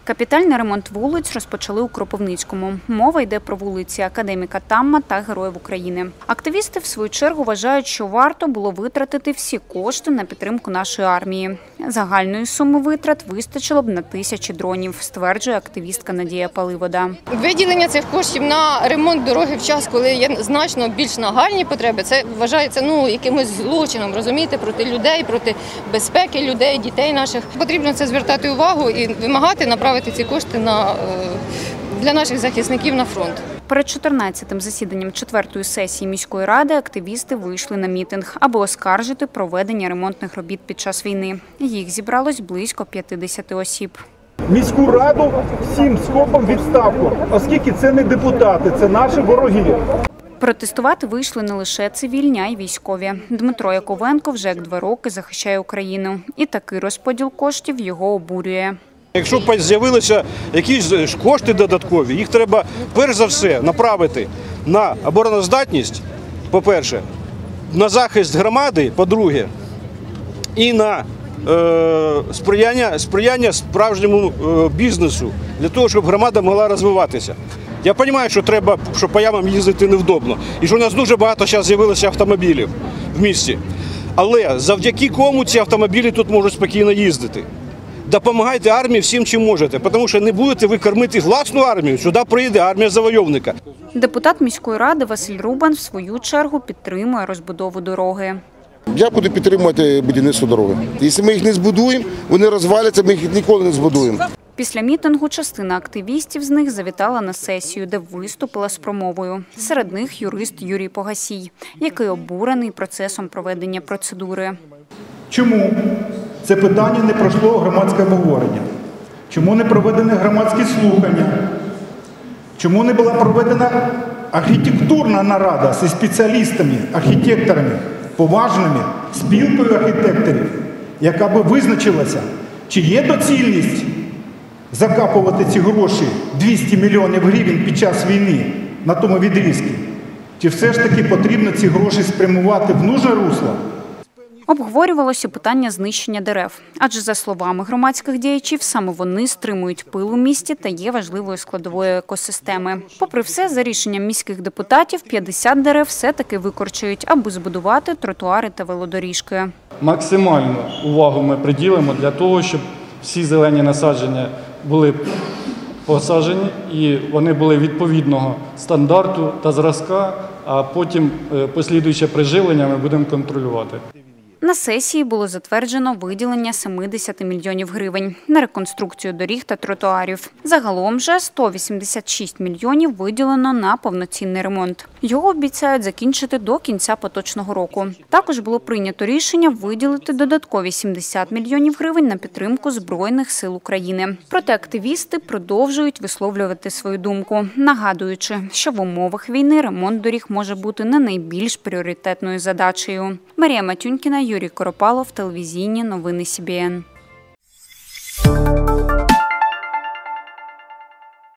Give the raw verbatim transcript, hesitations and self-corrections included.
Капітальний ремонт вулиць розпочали у Кропивницькому. Мова йде про вулиці Академіка Тамма та Героїв України. Активісти, в свою чергу, вважають, що варто було витратити всі кошти на підтримку нашої армії. Загальної суми витрат вистачило б на тисячі дронів, стверджує активістка Надія Паливода. Виділення цих коштів на ремонт дороги в час, коли є значно більш нагальні потреби, це вважається ну, якимось злочином, розумієте, проти людей, проти безпеки людей, дітей наших. Потрібно це звертати увагу і вимагати направити ці кошти на, для наших захисників на фронт. Перед чотирнадцятим засіданням четвертої сесії міської ради активісти вийшли на мітинг, аби оскаржити проведення ремонтних робіт під час війни. Їх зібралось близько п'ятдесят осіб. Міську раду всім скопом відставку, оскільки це не депутати, це наші вороги. Протестувати вийшли не лише цивільні, а й військові. Дмитро Яковенко вже як два роки захищає Україну. І такий розподіл коштів його обурює. Якщо з'явилися якісь кошти додаткові, їх треба перш за все направити на обороноздатність, по-перше, на захист громади, по-друге, і на е, сприяння, сприяння справжньому е, бізнесу, для того, щоб громада могла розвиватися. Я розумію, що треба, що по ямам їздити невдобно, і що у нас дуже багато зараз з'явилося автомобілів в місті. Але завдяки кому ці автомобілі тут можуть спокійно їздити? Допомагайте армії всім, чим можете, тому що не будете ви кормити власну армію, сюди прийде армія завойовника. Депутат міської ради Василь Рубан в свою чергу підтримує розбудову дороги. Я буду підтримувати будівництво дороги. Якщо ми їх не збудуємо, вони розваляться, ми їх ніколи не збудуємо. Після мітингу частина активістів з них завітала на сесію, де виступила з промовою. Серед них юрист Юрій Погасій, який обурений процесом проведення процедури. Чому це питання не пройшло громадське обговорення? Чому не проведені громадські слухання? Чому не була проведена архітектурна нарада зі спеціалістами, архітекторами, поважними, спілкою архітекторів, яка би визначилася, чи є доцільність закапувати ці гроші двісті мільйонів гривень під час війни на тому відрізку? Чи все ж таки потрібно ці гроші спрямувати в нужне русло? Обговорювалося питання знищення дерев. Адже, за словами громадських діячів, саме вони стримують пил у місті та є важливою складовою екосистеми. Попри все, за рішенням міських депутатів, п'ятдесят дерев все-таки викорчують, аби збудувати тротуари та велодоріжки. Максимальну увагу ми приділимо для того, щоб всі зелені насадження були посаджені і вони були відповідного стандарту та зразка, а потім послідуюче приживлення ми будемо контролювати. На сесії було затверджено виділення сімдесят мільйонів гривень на реконструкцію доріг та тротуарів. Загалом же сто вісімдесят шість мільйонів виділено на повноцінний ремонт. Його обіцяють закінчити до кінця поточного року. Також було прийнято рішення виділити додаткові сімдесят мільйонів гривень на підтримку Збройних сил України. Проте активісти продовжують висловлювати свою думку, нагадуючи, що в умовах війни ремонт доріг може бути не найбільш пріоритетною задачею. Марія Матюнькіна, Юрій Коропалов, телевізійні новини Сі Бі Ен.